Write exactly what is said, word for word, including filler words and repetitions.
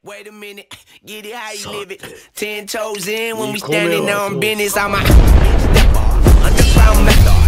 Wait a minute, get it how you live it. Ten toes in when we standing on business. I'm a underground method.